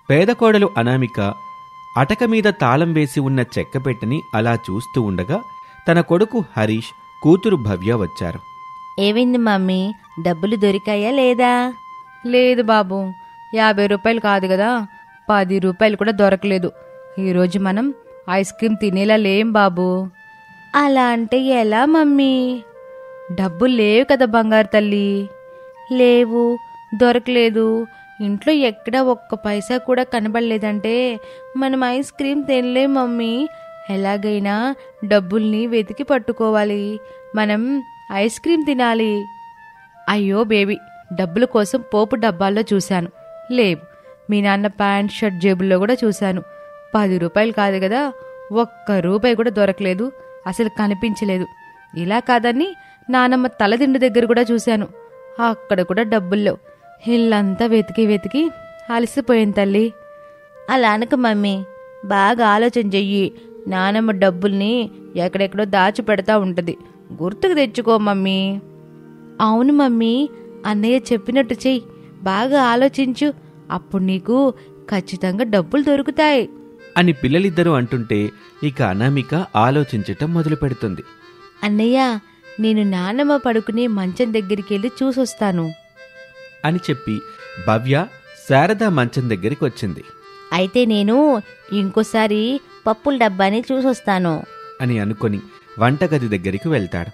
పేద కోడలు అనామిక అటక మీద తాళం వేసి ఉన్న చెక్కపెట్టెని అలా చూస్తూ ఉండగా తన కొడుకు హరీష్, కూతురు భవ్య వచ్చారు. ఏమైంది మమ్మీ, డబ్బులు దొరికాయా లేదా? లేదు బాబు, 50 రూపాయలు కాదు కదా, 10 రూపాయలు కూడా దొరకలేదు. ఈరోజు మనం ఐస్ క్రీమ్ తినేలా లేం బాబు. అలా అంటే ఎలా మమ్మీ? డబ్బులు లేవు కదా బంగారు తల్లి. లేవు, దొరకలేదు, ఇంట్లో ఎక్కడ ఒక్క పైసా కూడా కనబడలేదంటే మనం ఐస్ క్రీమ్ తినలేం మమ్మీ. ఎలాగైనా డబ్బుల్ని వెతికి పట్టుకోవాలి, మనం ఐస్ క్రీమ్ తినాలి. అయ్యో బేబీ, డబ్బుల కోసం పోపు డబ్బాల్లో చూశాను, లేవు. మీ నాన్న ప్యాంట్ షర్ట్ జేబుల్లో కూడా చూశాను, 10 రూపాయలు కాదు కదా, ఒక్క రూపాయి కూడా దొరకలేదు, అసలు కనిపించలేదు. ఇలా కాదని నానమ్మ తలదిండు దగ్గర కూడా చూశాను, అక్కడ కూడా డబ్బుల్లేవు. ఇల్లంతా వెతికి వెతికి అలసిపోయింది తల్లి. అలా అనక మమ్మీ, బాగా ఆలోచన చెయ్యి. నానమ్మ డబ్బుల్ని ఎక్కడెక్కడో దాచి పెడతా ఉంటుంది, గుర్తుకు తెచ్చుకో మమ్మీ. అవును మమ్మీ, అన్నయ్య చెప్పినట్టు చెయ్యి, బాగా ఆలోచించు, అప్పుడు నీకు ఖచ్చితంగా డబ్బులు దొరుకుతాయి అని పిల్లలిద్దరూ అంటుంటే ఇక అనామిక ఆలోచించటం మొదలు పెడుతుంది. అన్నయ్య, నేను నానమ్మ పడుకునే మంచం దగ్గరికి వెళ్ళి చూసొస్తాను అని చెప్పి భవ్య శారద మంచం దగ్గరికి వచ్చింది. అయితే నేను ఇంకోసారి పప్పుల డబ్బాని చూసొస్తాను అని అనుకొని వంటగది దగ్గరికి వెళ్తాడు.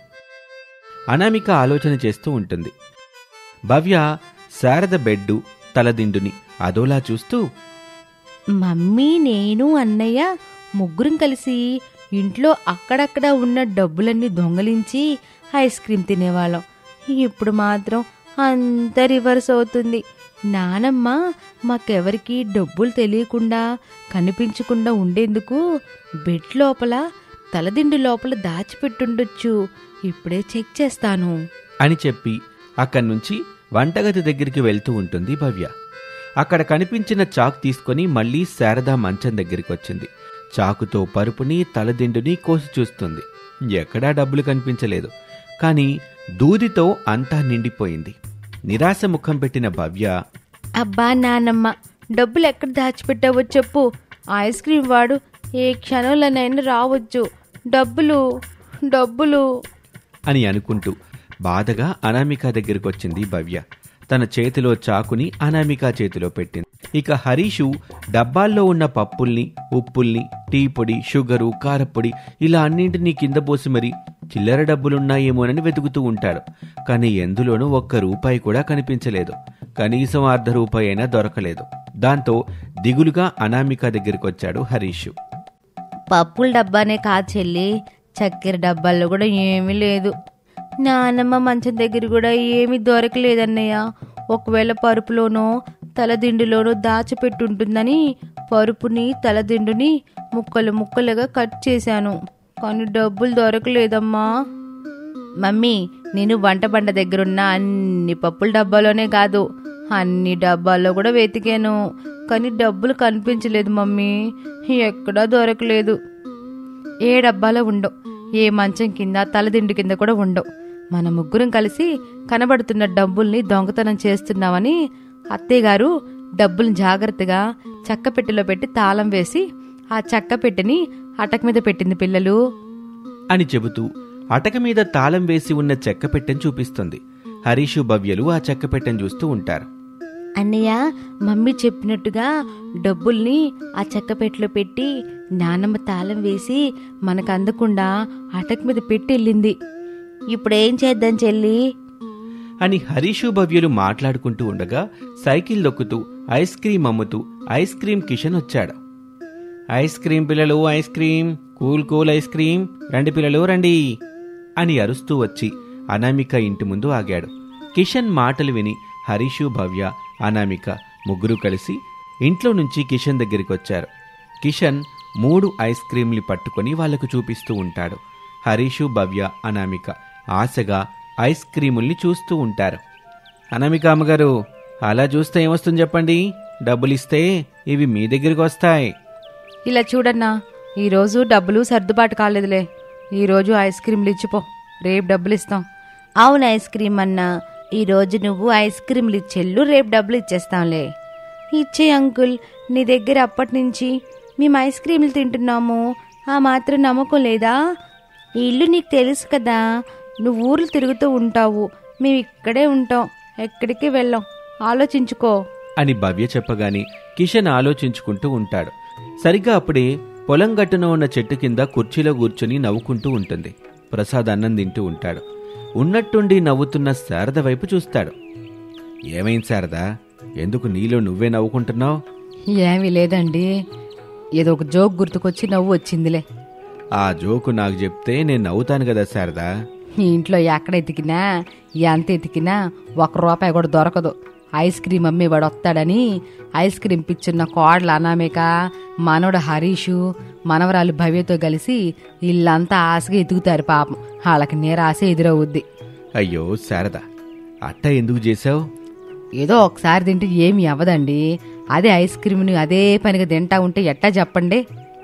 అనామిక ఆలోచన చేస్తూ ఉంటుంది. భవ్య శారద బెడ్డు, తలదిండుని అదోలా చూస్తూ, మమ్మీ, నేను, అన్నయ్య ముగ్గురం కలిసి ఇంట్లో అక్కడక్కడ ఉన్న డబ్బులన్నీ దొంగలించి ఐస్ క్రీమ్ తినేవాళ్ళం. ఇప్పుడు మాత్రం అంత రివర్స్ అవుతుంది. నానమ్మ మాకెవరికి డబ్బులు తెలియకుండా, కనిపించకుండా ఉండేందుకు బెడ్ లోపల, తలదిండు లోపల దాచిపెట్టుండొచ్చు. ఇప్పుడే చెక్ చేస్తాను అని చెప్పి అక్కడి నుంచి వంటగది దగ్గరికి వెళ్తూ ఉంటుంది భవ్య. అక్కడ కనిపించిన చాకు తీసుకొని మళ్లీ శారద మంచం దగ్గరికి వచ్చింది. చాకుతో పరుపుని, తలదిండుని కోసి చూస్తుంది. ఎక్కడా డబ్బులు కనిపించలేదు. కాని దూదితో అంతా నిండిపోయింది. నిరాశ ముఖం పెట్టిన భవ్య, అబ్బా నానమ్మ, డబ్బులు ఎక్కడ దాచిపెట్టావో చెప్పు. ఐస్ క్రీమ్ వాడు ఏ క్షణంలోనైనా రావచ్చు. డబ్బులు డబ్బులు అని అనుకుంటూ బాధగా అనామిక దగ్గరికి వచ్చింది భవ్య. తన చేతిలో చాకుని అనామిక చేతిలో పెట్టింది. ఇక హరీషు డబ్బాల్లో ఉన్న పప్పుల్ని, ఉప్పుల్ని, టీ పొడి, షుగరు, కారపొడి ఇలా అన్నింటినీ కింద పోసి మరి చిల్లర డబ్బులున్నాయేమోనని వెతుకుతూ ఉంటాడు. కానీ ఎందులోనూ ఒక్క రూపాయి కూడా కనిపించలేదు. కనీసం ₹1/2 అయినా దొరకలేదు. దాంతో దిగులుగా అనామిక దగ్గరికి వచ్చాడు హరీషు. పప్పుల డబ్బానే కాదు చెల్లి, చక్కెర డబ్బాల్లో కూడా ఏమీ లేదు. నానమ్మ మంచం దగ్గర కూడా ఏమీ దొరకలేదన్నయ్య. ఒకవేళ పరుపులోనో తలదిండులోనో దాచిపెట్టుంటుందని పరుపుని, తలదిండుని ముక్కలు ముక్కలుగా కట్ చేశాను. కానీ డబ్బులు దొరకలేదమ్మా. మమ్మీ, నేను వంట బండ దగ్గరున్న అన్ని పప్పుల డబ్బాలోనే కాదు, అన్ని డబ్బాల్లో కూడా వెతికాను. కానీ డబ్బులు కనిపించలేదు మమ్మీ, ఎక్కడా దొరకలేదు. ఏ డబ్బాలో ఉండవు, ఏ మంచం కింద, తలదిండు కింద కూడా ఉండవు. మన ముగ్గురం కలిసి కనబడుతున్న డబ్బుల్ని దొంగతనం చేస్తున్నామని అత్తయ్యగారు డబ్బుల్ని జాగ్రత్తగా చెక్కపెట్టెలో పెట్టి తాళం వేసి ఆ చెక్కపెట్టెని అటక మీద పెట్టింది పిల్లలు అని చెబుతూ అటక మీద తాళం వేసి ఉన్న చెక్కపెట్టెని చూపిస్తుంది. హరీషు, భవ్యలు ఆ చెక్కపెట్టెని చూస్తూ ఉంటారు. అన్నయ్య, మమ్మీ చెప్పినట్టుగా డబ్బుల్ని ఆ చెక్కపెట్టెలో పెట్టి నానమ్మ తాళం వేసి మనకు అందకుండా అటక మీద పెట్టి వెళ్ళింది. ఇప్పుడేం చేద్దాం చెల్లి అని హరీషు, భవ్యలు మాట్లాడుకుంటూ ఉండగా సైకిల్ దొక్కుతూ ఐస్ క్రీం అమ్ముతూ ఐస్ క్రీం కిషన్ వచ్చాడు. ఐస్ క్రీం పిల్లలు, ice cream, cool cool ice cream, రండి పిల్లలు రండి అని అరుస్తూ వచ్చి అనామిక ఇంటి ముందు ఆగాడు. కిషన్ మాటలు విని హరీషు, భవ్య, అనామిక ముగ్గురు కలిసి ఇంట్లో నుంచి కిషన్ దగ్గరికి వచ్చారు. కిషన్ 3 ఐస్ క్రీంలు పట్టుకొని వాళ్లకు చూపిస్తూ ఉంటాడు. హరీషు, భవ్య, అనామిక ఆశగా ఐస్ క్రీముల్ని చూస్తూ ఉంటారు. అనామిక అమ్మగారు, అలా చూస్తే ఏమొస్తుంది చెప్పండి? డబ్బులిస్తే ఇవి మీ దగ్గరికి వస్తాయి. ఇలా చూడన్నా, ఈరోజు డబ్బులు సర్దుబాటు కాలేదులే. ఈరోజు ఐస్ క్రీంలు ఇచ్చిపో, రేపు డబ్బులు ఇస్తాం. అవును ఐస్ క్రీమ్ అన్నా, ఈరోజు నువ్వు ఐస్ క్రీంలు ఇచ్చెళ్ళు, రేపు డబ్బులు ఇచ్చేస్తాంలే. ఇచ్చే అంకుల్, నీ దగ్గర అప్పటి నుంచి మేము ఐస్ క్రీములు తింటున్నాము, ఆ మాత్రం నమ్మకం లేదా? ఈ ఇల్లు నీకు తెలుసు కదా, నువ్వు ఊర్లు తిరుగుతూ ఉంటావు, మేము ఇక్కడే ఉంటాం, ఎక్కడికి వెళ్ళాం, ఆలోచించుకో అని భవ్య చెప్పగానే కిషన్ ఆలోచించుకుంటూ ఉంటాడు. సరిగ్గా అప్పుడే పొలం గట్టున ఉన్న చెట్టు కింద కుర్చీలో కూర్చుని నవ్వుకుంటూ ఉంటుంది. ప్రసాద్ అన్నం తింటూ ఉంటాడు. ఉన్నట్టుండి నవ్వుతున్న శారద వైపు చూస్తాడు. ఏమైంది శారదా, ఎందుకు నీలో నువ్వే నవ్వుకుంటున్నావు? ఏమీ లేదండి, ఏదో ఒక జోక్ గుర్తుకొచ్చి నవ్వు వచ్చిందిలే. ఆ జోకు నాకు చెప్తే నేను నవ్వుతాను కదా శారదా. ఈ ఇంట్లో ఎక్కడ ఎతికినా ఎంత ఎతికినా ₹1 కూడా దొరకదు. ఐస్ క్రీమ్ అమ్మేవాడు వస్తాడని ఐస్ క్రీమ్ పిచ్చున్న కోడల అనామిక, మనవడు హరీషు, మనవరాలు భవ్యతో కలిసి ఇల్లంతా ఆశగా ఎతుకుతారు. పాపం వాళ్ళకి నీరాశ ఎదురవుద్ది. అయ్యో శారదా, అట్ట ఎందుకు చేశావు? ఏదో ఒకసారి తింటే ఏమి అవ్వదండి, అదే ఐస్ క్రీమ్ని అదే పనిగా తింటా ఉంటే ఎట్టా చెప్పండి?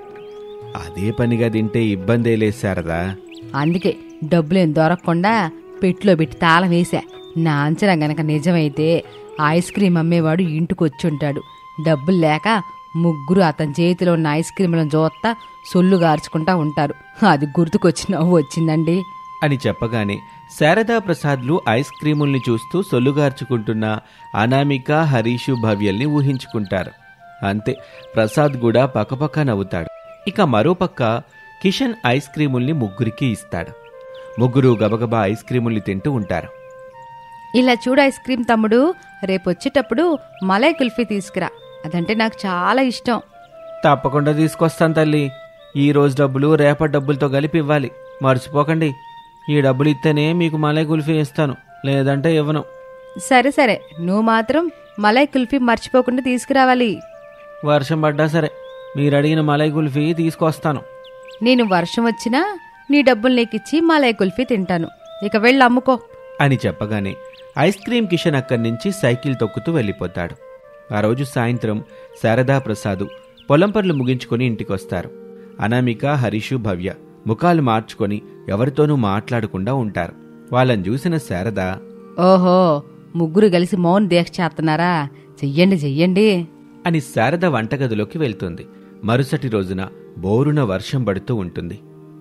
అదే పనిగా తింటే ఇబ్బందే లేదు శారదా. అందుకే డబ్బులేం దొరకకుండా పెట్టులో పెట్టి తాళం వేసా. నా అంచనా గనక నిజమైతే ఐస్ క్రీమ్ అమ్మేవాడు ఇంటికి వచ్చి ఉంటాడు. డబ్బులు లేక ముగ్గురు అతని చేతిలో ఉన్న ఐస్ క్రీములను చూస్తా సొల్లు గార్చుకుంటా ఉంటారు. అది గుర్తుకొచ్చి నవ్వు వచ్చిందండి అని చెప్పగానే శారదా ప్రసాద్లు ఐస్ క్రీముల్ని చూస్తూ సొల్లుగార్చుకుంటున్న అనామిక, హరీషు, భవ్యల్ని ఊహించుకుంటారు. అంతే, ప్రసాద్ కూడా పక్కపక్క నవ్వుతాడు. ఇక మరోపక్క కిషన్ ఐస్ క్రీముల్ని ముగ్గురికి ఇస్తాడు. ముగ్గురు గబగబా ఐస్ క్రీముల్ని తింటూ ఉంటారు. ఇలా చూడు ఐస్ క్రీమ్ తమ్ముడు, రేపు వచ్చేటప్పుడు మలై కుల్ఫీ తీసుకురా, అదంటే నాకు చాలా ఇష్టం. తప్పకుండా తీసుకొస్తాను తల్లి. ఈ రోజు డబ్బులు రేపటి డబ్బులతో కలిపి ఇవ్వాలి, మర్చిపోకండి. ఈ డబ్బులు ఇస్తేనే మీకు మలై కుల్ఫీ ఇస్తాను, లేదంటే ఇవ్వను. సరే సరే, నువ్వు మాత్రం మలై కుల్ఫీ మర్చిపోకుండా తీసుకురావాలి. వర్షం పడ్డా సరే, మీరు అడిగిన మలై కుల్ఫీ తీసుకొస్తాను. నేను వర్షం వచ్చినా నీ డబ్బులు నీకిచ్చి మలై కుల్ఫీ తింటాను. ఇక వెళ్ళి అమ్ముకో అని చెప్పగానే ఐస్ క్రీమ్ కిషన్ అక్కడి నుంచి సైకిల్ తొక్కుతూ వెళ్ళిపోతాడు. ఆ రోజు సాయంత్రం శారదా ప్రసాదు పొలం పనులు ముగించుకొని ఇంటికొస్తారు. అనామిక, హరీషు, భవ్య ముఖాలు మార్చుకొని ఎవరితోనూ మాట్లాడకుండా ఉంటారు. వాళ్ళని చూసిన శారద, ఓహో, ముగ్గురు కలిసి మౌన్ దీక్ష చేస్తున్నారా, చెయ్యండి చెయ్యండి అని శారద వంటగదిలోకి వెళ్తుంది. మరుసటి రోజున బోరున వర్షం పడుతూ ఉంటుంది.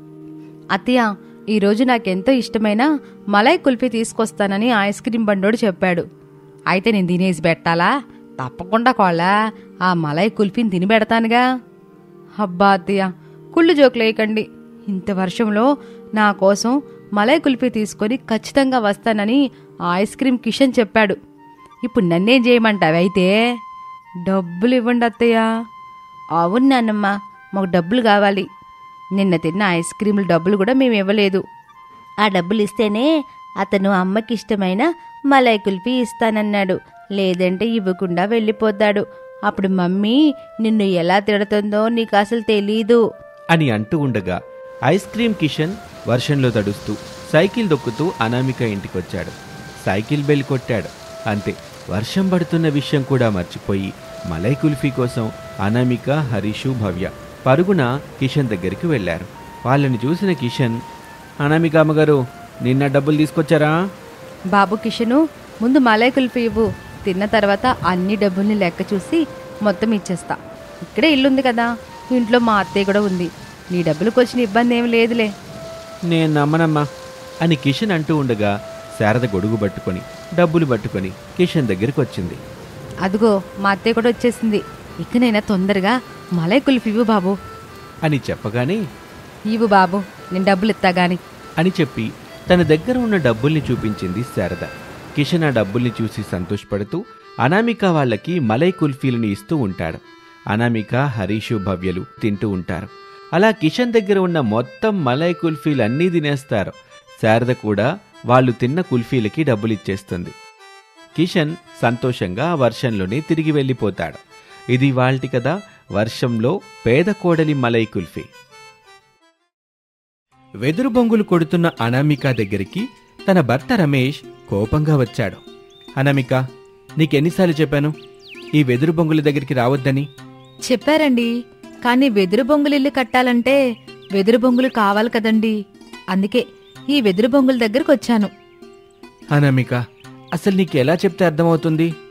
అత్తయ్య, ఈరోజు నాకెంతో ఇష్టమైన మలై కుల్ఫీ తీసుకొస్తానని ఐస్ క్రీమ్ బండోడు చెప్పాడు. అయితే నేను తినేసి పెట్టాలా? తప్పకుండా కోళ్ళ, ఆ మలై కుల్ఫీని తిని పెడతానుగా. అబ్బా అత్తయ్య, కుళ్ళు జోకులేయకండి. ఇంత వర్షంలో నా కోసం మలై కుల్ఫీ తీసుకొని ఖచ్చితంగా వస్తానని ఆ ఐస్ క్రీమ్ కిషన్ చెప్పాడు. ఇప్పుడు నన్నేం చేయమంటావైతే? డబ్బులు ఇవ్వండి అత్తయ్య. అవును నాన్నమ్మ, మాకు డబ్బులు కావాలి. నిన్న తిన్న ఐస్ క్రీముల డబ్బులు కూడా మేము ఇవ్వలేదు. ఆ డబ్బులు ఇస్తేనే అతను అమ్మకి ఇష్టమైన మలై కుల్ఫీ ఇస్తానన్నాడు, లేదంటే ఇవ్వకుండా వెళ్ళిపోతాడు. అప్పుడు మమ్మీ నిన్ను ఎలా తిడుతుందో నీకు అసలు తెలీదు అని అంటూ ఉండగా ఐస్ క్రీమ్ కిషన్ వర్షంలో తడుస్తూ సైకిల్ దొక్కుతూ అనామిక ఇంటికొచ్చాడు. సైకిల్ బెల్ కొట్టాడు. అంతే, వర్షం పడుతున్న విషయం కూడా మర్చిపోయి మలై కుల్ఫీ కోసం అనామిక, హరీషు, భవ్య పరుగున కిషన్ దగ్గరికి వెళ్లారు. వాళ్ళని చూసిన కిషన్, అనామిక అమ్మగారు, నిన్న డబ్బులు తీసుకొచ్చారా? బాబు కిషను, ముందు మలై కుల్ఫీ ఇవ్వు, తిన్న తర్వాత అన్ని డబ్బుల్ని లెక్క చూసి మొత్తం ఇచ్చేస్తా. ఇక్కడే ఇల్లుంది కదా, ఇంట్లో మా అత్తయ్య కూడా ఉంది, నీ డబ్బులకు వచ్చిన ఇబ్బంది ఏమి లేదులే. నేను నమ్మనమ్మా అని కిషన్ అంటూ ఉండగా శారద గొడుగు పట్టుకొని డబ్బులు పట్టుకొని కిషన్ దగ్గరికి వచ్చింది. అదిగో మా అత్తయ్య కూడా వచ్చేసింది, ఇకనైనా తొందరగా మలై కుల్ఫీ ఇవ్వు బాబు అని చెప్పగానే, ఇవ్వు బాబు, నేను డబ్బులు ఇస్తా గాని అని చెప్పి తన దగ్గర ఉన్న డబ్బుల్ని చూపించింది శారద. కిషన్ ఆ డబ్బుల్ని చూసి సంతోషపడుతూ అనామిక వాళ్ళకి మలై కుల్ఫీలను ఇస్తూ ఉంటాడు. అనామిక, హరీషు, భవ్యలు తింటూ ఉంటారు. అలా కిషన్ దగ్గర ఉన్న మొత్తం మలై కుల్ఫీలన్నీ తినేస్తారు. శారద కూడా వాళ్ళు తిన్న కుల్ఫీలకి డబ్బులిచ్చేస్తుంది. కిషన్ సంతోషంగా ఆ వర్షంలోనే తిరిగి వెళ్ళిపోతాడు. ఇది వాళ్ళటి కదా, వర్షంలో పేద కోడలి మలై కుల్ఫీ. వెదురు బొంగులు కొడుతున్న అనామిక దగ్గరికి తన భర్త రమేష్ కోపంగా వచ్చాడు. అనామిక, నీకెన్నిసార్లు చెప్పాను ఈ వెదురు బొంగుల దగ్గరికి రావద్దని? చెప్పారండి, కానీ వెదురు బొంగులు ఇల్లు కట్టాలంటే వెదురు బొంగులు కావాలి కదండి, అందుకే ఈ వెదురు బొంగుల దగ్గరకు వచ్చాను. అనామిక, అసలు నీకెలా చెప్తే అర్థమవుతుంది?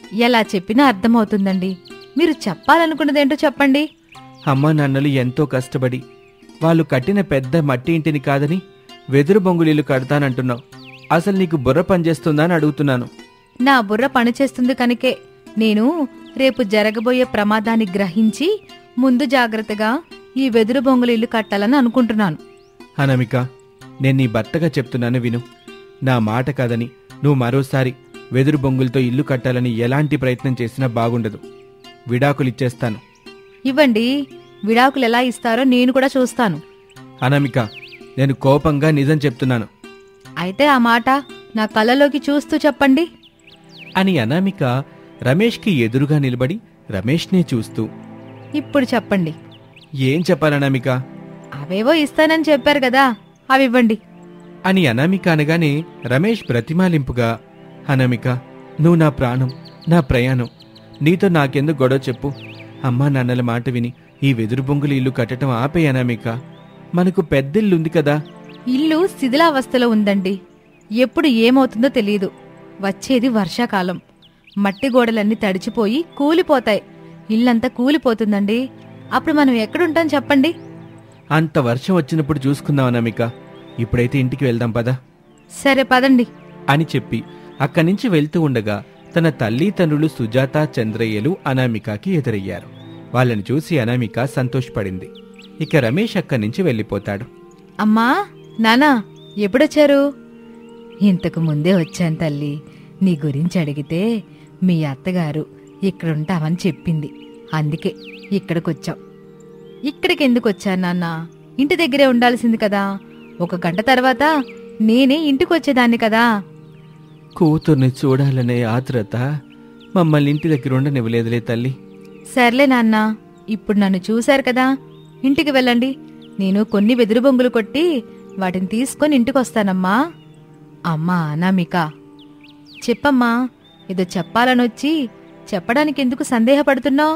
ఎలా చెప్పినా అర్థమవుతుందండి. మీరు చెప్పాలనుకున్నదేంటో చెప్పండి. అమ్మా నాన్నలు ఎంతో కష్టపడి వాళ్ళు కట్టిన పెద్ద మట్టి ఇంటిని కాదని వెదురు బొంగులీలు కడతానంటున్నావు. అసలు నీకు బుర్ర పనిచేస్తుందా అని అడుగుతున్నాను. నా బుర్ర పనిచేస్తుంది కనుకే నేను రేపు జరగబోయే ప్రమాదాన్ని గ్రహించి ముందు జాగ్రత్తగా ఈ వెదురు బొంగులు ఇల్లు కట్టాలని అనుకుంటున్నాను. అనామిక, నేను నీ భర్తగా చెప్తున్నాను విను. నా మాట కాదని నువ్వు మరోసారి వెదురు బొంగులతో ఇల్లు కట్టాలని ఎలాంటి ప్రయత్నం చేసినా బాగుండదు. విడాకులిచ్చేస్తాను. ఇవ్వండి, విడాకులు ఎలా ఇస్తారో నేను కూడా చూస్తాను. అనామిక, నేను కోపంగా నిజం చెప్తున్నాను అయితే ఆ మాట నా కళ్ళలోకి చూస్తూ చెప్పండి అని అనామిక రమేష్కి ఎదురుగా నిలబడి రమేష్నే చూస్తూ, ఇప్పుడు చెప్పండి. ఏం చెప్పాలనామిక అవేవో ఇస్తానని చెప్పారు కదా, అవి ఇవ్వండి అని అనామిక అనగానే రమేష్ ప్రతిమాలింపుగా, అనామిక, నువ్వు నా ప్రాణం, నా ప్రయాణం. నీతో నాకెందుకు గొడవ చెప్పు. అమ్మా నాన్నల మాట విని ఈ వెదురు బొంగులు ఇల్లు కట్టడం ఆపే అనామిక. మనకు పెద్దిల్లుంది కదా. ఇల్లు శిథిలావస్థలో ఉందండి. ఎప్పుడు ఏమవుతుందో తెలియదు. వచ్చేది వర్షాకాలం. మట్టి గోడలన్నీ తడిచిపోయి కూలిపోతాయి. ఇల్లంతా కూలిపోతుందండి. అప్పుడు మనం ఎక్కడుంటాం చెప్పండి. అంత వర్షం వచ్చినప్పుడు చూసుకుందాం అనామిక. ఇప్పుడైతే ఇంటికి వెళ్దాం పదా సరే పదండి అని చెప్పి అక్కడి నుంచి వెళ్తూ ఉండగా తన తల్లి తండ్రులు సుజాత చంద్రయ్యలు అనామికకి ఎదురయ్యారు. వాళ్ళని చూసి అనామిక సంతోషపడింది. ఇక రమేష్ అక్కడి నుంచి వెళ్ళిపోతాడు. అమ్మా, నానా, ఎప్పుడొచ్చారు? ఇంతకు ముందే వచ్చాను తల్లి. నీ గురించి అడిగితే మీ అత్తగారు ఇక్కడుంటామని చెప్పింది. అందుకే ఇక్కడికొచ్చాం. ఇక్కడికి ఎందుకు వచ్చాను నాన్న? ఇంటి దగ్గరే ఉండాల్సింది కదా. 1 గంట తర్వాత నేనే ఇంటికొచ్చేదాన్ని కదా. కూతుర్ని చూడాలనే ఆత్రత మమ్మల్ని ఇంటి దగ్గర ఉండనివ్వలేదులే తల్లి. సర్లే నాన్న, ఇప్పుడు నన్ను చూశారు కదా, ఇంటికి వెళ్ళండి. నేను కొన్ని వెదురు బొంగులు కొట్టి వాటిని తీసుకొని ఇంటికొస్తానమ్మా. అమ్మా అనామిక, చెప్పమ్మా. ఏదో చెప్పాలనొచ్చి చెప్పడానికి ఎందుకు సందేహపడుతున్నావు?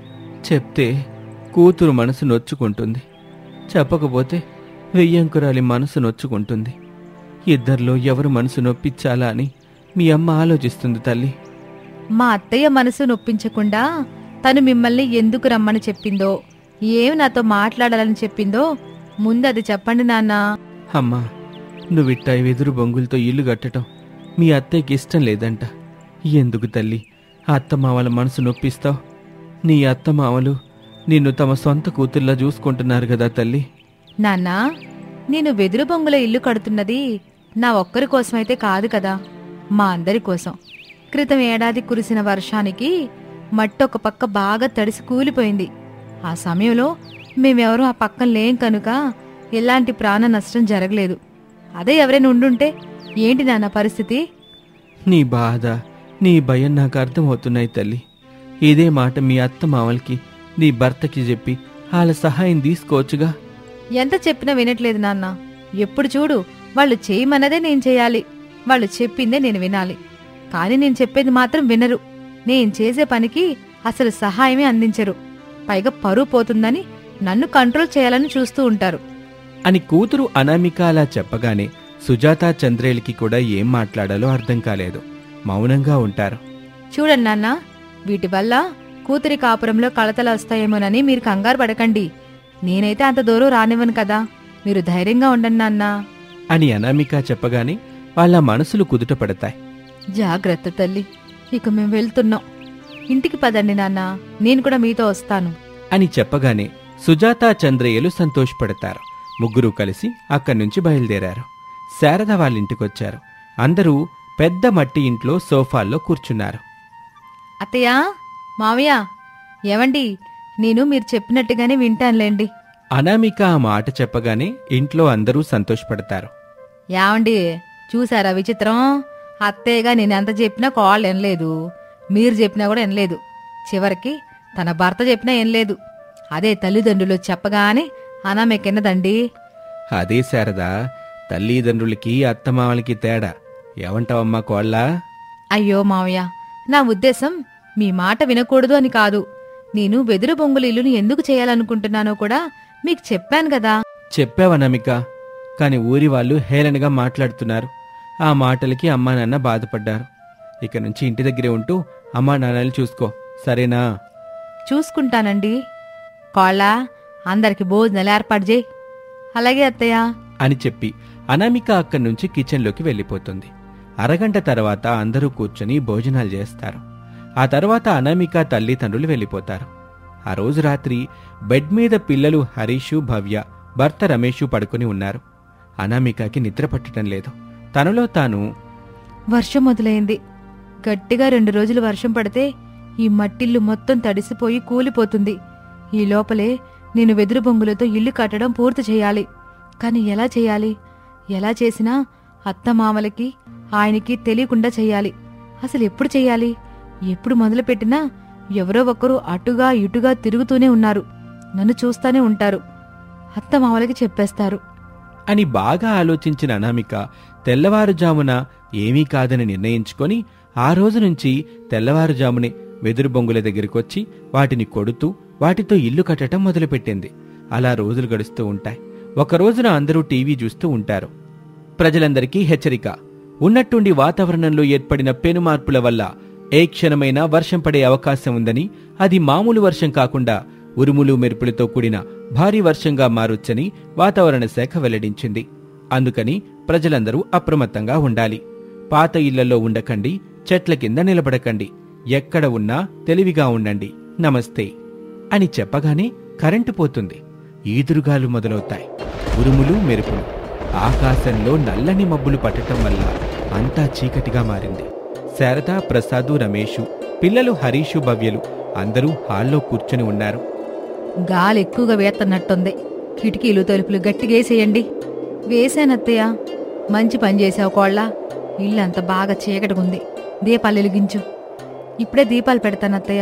చెప్తే కూతురు మనసు నొచ్చుకుంటుంది, చెప్పకపోతే వెయ్యంకురాలి మనసు నొచ్చుకుంటుంది. ఇద్దరిలో ఎవరు మనసు నొప్పించాలా అని మీ అమ్మ ఆలోచిస్తుంది తల్లి. మా అత్తయ్య మనసు నొప్పించకుండా తను మిమ్మల్ని ఎందుకు రమ్మని చెప్పిందో, ఏమి నాతో మాట్లాడాలని చెప్పిందో ముందు అది చెప్పండి నాన్నా. అమ్మా, నువ్విట్టా వెదురు బొంగులతో ఇల్లు కట్టడం మీ అత్తయ్యకి ఇష్టం లేదంట. ఎందుకు తల్లి అత్తమావల మనసు నొప్పిస్తావు? నీ అత్తమావలు నిన్ను తమ సొంత కూతుర్లా చూసుకుంటున్నారు కదా తల్లి. నాన్నా, నేను వెదురు బొంగుల ఇల్లు కడుతున్నది నా ఒక్కరి కోసమైతే కాదు కదా, మా అందరి కోసం. క్రితం ఏడాది కురిసిన వర్షానికి మట్టి ఒక పక్క బాగా తడిసి కూలిపోయింది. ఆ సమయంలో మేమెవరూ ఆ పక్కన లేం కనుక ఎలాంటి ప్రాణ నష్టం జరగలేదు. అదే ఎవరైనా ఉండుంటే ఏంటి నాన్న పరిస్థితి? నీ బాధ, నీ భయం నాకు అర్థమవుతున్నాయి తల్లి. ఇదే మాట మీ అత్త మావలకి, నీ భర్తకి చెప్పి వాళ్ళ సహాయం తీసుకోవచ్చుగా. ఎంత చెప్పినా వినట్లేదు నాన్న. ఎప్పుడు చూడు వాళ్ళు చేయమన్నదే నేను చేయాలి, వాళ్ళు చెప్పిందే నేను వినాలి. కానీ నేను చెప్పేది మాత్రం వినరు. నేను చేసే పనికి అసలు సహాయమే అందించరు. పైగా పరువు పోతుందని నన్ను కంట్రోల్ చేయాలని చూస్తూ ఉంటారు అని కూతురు అనామిక అలా చెప్పగానే సుజాత చంద్రేలికి కూడా ఏం మాట్లాడాలో అర్థం కాలేదు. మౌనంగా ఉంటారు. చూడండి నాన్న, వీటి వల్ల కూతురి కాపురంలో కలతలు వస్తాయేమోనని మీరు కంగారు పడకండి. నేనైతే అంత దూరం రానివ్వను కదా. మీరు ధైర్యంగా ఉండండి నాన్న అని అనామిక చెప్పగానే వాళ్ళ మనసులు కుదుట పడతాయి. జాగ్రత్త తల్లి, ఇక మేము వెళ్తున్నాం. ఇంటికి పదండి నాన్న, నేను కూడా మీతో వస్తాను అని చెప్పగానే సుజాత చంద్రయ్యలు సంతోషపడతారు. ముగ్గురూ కలిసి అక్కడి నుంచి బయలుదేరారు. శారద వాళ్ళింటికొచ్చారు. అందరూ పెద్ద మట్టి ఇంట్లో సోఫాల్లో కూర్చున్నారు. అత్తయ్య, మావయ్య, ఏవండి, నేను మీరు చెప్పినట్టుగానే వింటానులేండి. అనామిక ఆ మాట చెప్పగానే ఇంట్లో అందరూ సంతోషపడతారు. ఏవండి, చూసారా విచిత్రం? అత్తయ్యగా నేను ఎంత చెప్పినా కాళ్ళు వినలేదు, మీరు చెప్పినా కూడా వినలేదు. చివరికి తన భర్త చెప్పినా వినలేదు. అదే తల్లిదండ్రులు చెప్పగానే అనామెకెన్నదండి. అదే శారదా, తల్లిదండ్రులకి అత్తమామలకి తేడా. ఏమంటావమ్మా కోళ్ళ? అయ్యో మావయ్య, నా ఉద్దేశం మీ మాట వినకూడదు అని కాదు. నేను వెదురు బొంగుల ఇల్లుని ఎందుకు చేయాలనుకుంటున్నానో కూడా మీకు చెప్పాను కదా. చెప్పావనమిక, కాని ఊరి వాళ్ళు హేళనగా మాట్లాడుతున్నారు. ఆ మాటలకి అమ్మా నాన్న బాధపడ్డారు. ఇక నుంచి ఇంటి దగ్గరే ఉంటూ అమ్మా నాన్నని చూసుకో, సరేనా? చూసుకుంటానండి. కోళ్ళ, అందరికి భోజనాలు ఏర్పాటు చేయి. అలాగే అత్తయ్య అని చెప్పి అనామిక అక్కడి నుంచి కిచెన్లోకి వెళ్ళిపోతుంది. అరగంట తర్వాత అందరూ కూర్చొని భోజనాలు చేస్తారు. ఆ తర్వాత అనామిక తల్లిదండ్రులు వెళ్ళిపోతారు. ఆ రోజు రాత్రి బెడ్ మీద పిల్లలు హరీషు, భవ్య, భర్త రమేషు పడుకుని ఉన్నారు. అనామికకి నిద్ర పట్టడం లేదు. తనలో తాను, వర్షం మొదలైంది. గట్టిగా 2 రోజులు వర్షం పడితే ఈ మట్టిల్లు మొత్తం తడిసిపోయి కూలిపోతుంది. ఈ లోపలే నేను వెదురు బొంగులతో ఇల్లు కట్టడం పూర్తి చేయాలి. కాని ఎలా చేయాలి? ఎలా చేసినా అత్తమామలకి ఆయనకి తెలియకుండా చెయ్యాలి. అసలు ఎప్పుడు చెయ్యాలి? ఎప్పుడు మొదలుపెట్టినా ఎవరో ఒకరు అటుగా ఇటుగా తిరుగుతూనే ఉన్నారు. నన్ను చూస్తానే ఉంటారు. అత్తమామలకి చెప్పేస్తారు అని బాగా ఆలోచించిన అనామిక తెల్లవారుజామున ఏమీ కాదని నిర్ణయించుకొని ఆ రోజు నుంచి తెల్లవారుజామునే వెదురు బొంగుల దగ్గరికొచ్చి వాటిని కొడుతూ వాటితో ఇల్లు కట్టడం మొదలుపెట్టింది. అలా రోజులు గడుస్తూ ఉంటాయి. ఒక రోజున అందరూ టీవీ చూస్తూ ఉంటారు. ప్రజలందరికీ హెచ్చరిక. ఉన్నట్టుండి వాతావరణంలో ఏర్పడిన పెనుమార్పుల వల్ల ఏ క్షణమైనా వర్షం పడే అవకాశం ఉందని, అది మామూలు వర్షం కాకుండా ఉరుములు మెరుపులతో కూడిన భారీ వర్షంగా మారొచ్చని వాతావరణ శాఖ వెల్లడించింది. అందుకని ప్రజలందరూ అప్రమత్తంగా ఉండాలి. పాత ఇళ్లలో ఉండకండి, చెట్ల కింద నిలబడకండి, ఎక్కడ ఉన్నా తెలివిగా ఉండండి, నమస్తే అని చెప్పగానే కరెంటు పోతుంది. ఈదురుగాలు మొదలవుతాయి. ఉరుములు మెరుపులు. ఆకాశంలో నల్లని మబ్బులు పట్టటం వల్ల అంతా చీకటిగా మారింది. శారద, ప్రసాదు, రమేషు, పిల్లలు హరీషు, భవ్యలు అందరూ హాల్లో కూర్చుని ఉన్నారు. గాలి ఎక్కువగా వేస్తున్నట్టుంది. కిటికీలు తలుపులు గట్టిగేసేయండి. వేశానత్తయ్య. మంచి పని చేసావు కోళ్ళ. ఇల్లంతా బాగా చీకటిగుంది. దీపాలు వెలిగించు. ఇప్పుడే దీపాలు పెడతానత్తయ్య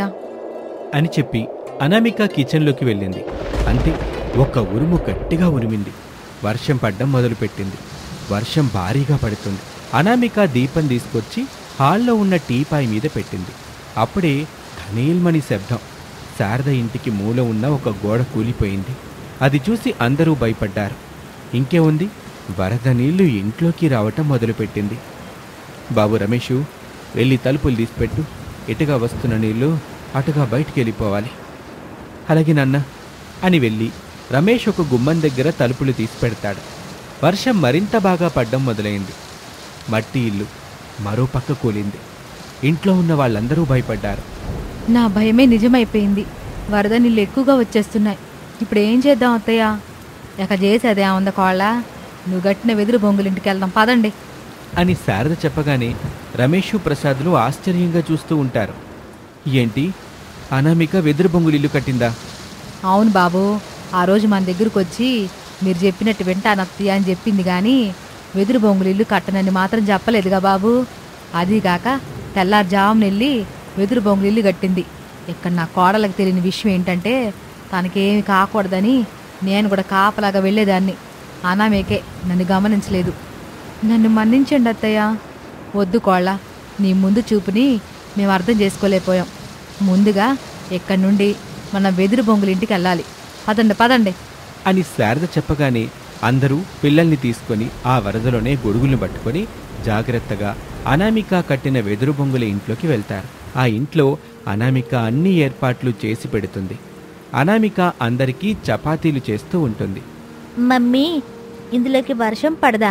అని చెప్పి అనామిక కిచెన్లోకి వెళ్ళింది. అంతే, ఒక ఉరుము గట్టిగా ఉరిమింది. వర్షం పడ్డం మొదలుపెట్టింది. వర్షం భారీగా పడుతుంది. అనామిక దీపం తీసుకొచ్చి హాల్లో ఉన్న టీపాయ్ మీద పెట్టింది. అప్పుడే ధనీల్మని శబ్దం. శారద ఇంటికి మూల ఉన్న ఒక గోడ కూలిపోయింది. అది చూసి అందరూ భయపడ్డారు. ఇంకే ఉంది, వరద నీళ్లు ఇంట్లోకి రావటం మొదలుపెట్టింది. బాబు రమేషు, వెళ్ళి తలుపులు తీసిపెట్టు. ఇటుగా వస్తున్న నీళ్లు అటుగా బయటికి వెళ్ళిపోవాలి. అలాగే నాన్న అని వెళ్ళి రమేష్ ఒక గుమ్మం దగ్గర తలుపులు తీసిపెడతాడు. వర్షం మరింత బాగా పడ్డం మొదలైంది. మట్టి ఇల్లు మరో పక్క కూలింది. ఇంట్లో ఉన్న వాళ్ళందరూ భయపడ్డారు. నా భయమే నిజమైపోయింది. వరద నీళ్ళు ఎక్కువగా వచ్చేస్తున్నాయి. ఇప్పుడు ఏం చేద్దాం అత్తయ్య? ఇక చేసేదే ఉంద కోళ్ళ. నువ్వు గట్టిన వెదురు బొంగులింటికి వెళ్దాం పదండి అని శారద చెప్పగానే రమేషు, ప్రసాదులు ఆశ్చర్యంగా చూస్తూ ఉంటారు. ఏంటి, అనామిక వెదురు బొంగులు ఇల్లు కట్టిందా? అవును బాబు. ఆ రోజు మన దగ్గరకు వచ్చి మీరు చెప్పినట్టు వింటానత్తయ్య అని చెప్పింది గాని వెదురు బొంగులు ఇల్లు కట్టనని మాత్రం చెప్పలేదుగా బాబు. అదీగాక తెల్లారుజామున వెళ్ళి వెదురు బొంగులు ఇల్లు కట్టింది. ఇక్కడ నా కోడలకు తెలియని విషయం ఏంటంటే తనకేమి కాకూడదని నేను కూడా కాపలాగా వెళ్ళేదాన్ని. అనామేకే నన్ను గమనించలేదు. నన్ను మన్నించండి అత్తయ్య. వద్దు కోళ్ళ, నీ ముందు చూపుని మేము అర్థం చేసుకోలేకపోయాం. ముందుగా ఎక్కడి నుండి మనం వెదురు బొంగులింటికి వెళ్ళాలి. పదండి పదండి అని శారద చెప్పగానే అందరూ పిల్లల్ని తీసుకొని ఆ వరదలోనే గొడుగులను పట్టుకొని జాగ్రత్తగా అనామిక కట్టిన వెదురు బొంగుల ఇంట్లోకి వెళ్తారు. ఆ ఇంట్లో అనామిక అన్ని ఏర్పాట్లు చేసి పెడుతుంది. అనామిక అందరికీ చపాతీలు చేస్తూ ఉంటుంది. మమ్మీ, ఇందులోకి వర్షం పడదా?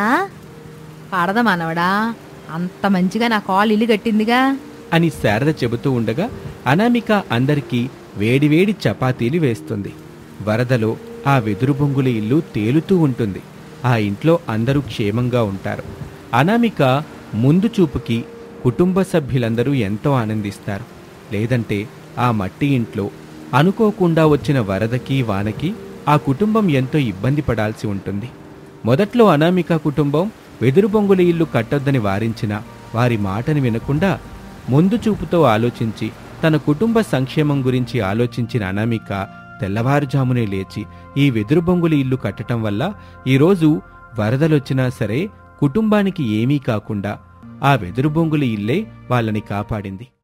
పడదా మనవడా, అంత మంచిగా నా కాళ్ళు ఇల్లు కట్టిందిగా అని శారద చెబుతూ ఉండగా అనామిక అందరికీ వేడివేడి చపాతీలు వేస్తుంది. వరదలో ఆ వెదురు బొంగుల ఇల్లు తేలుతూ ఉంటుంది. ఆ ఇంట్లో అందరూ క్షేమంగా ఉంటారు. అనామిక ముందు చూపుకి కుటుంబ సభ్యులందరూ ఎంతో ఆనందిస్తారు. లేదంటే ఆ మట్టి ఇంట్లో అనుకోకుండా వచ్చిన వరదకి, వానకి ఆ కుటుంబం ఎంతో ఇబ్బంది పడాల్సి ఉంటుంది. మొదట్లో అనామిక కుటుంబం వెదురు బొంగుల ఇల్లు కట్టొద్దని వారించినా వారి మాటని వినకుండా ముందు చూపుతో ఆలోచించి తన కుటుంబ సంక్షేమం గురించి ఆలోచించిన అనామిక తెల్లవారుజామునే లేచి ఈ వెదురు బొంగుల ఇల్లు కట్టడం వల్ల ఈరోజు వరదలొచ్చినా సరే కుటుంబానికి ఏమీ కాకుండా ఆ వెదురు బొంగుల ఇల్లే వాళ్ళని కాపాడింది.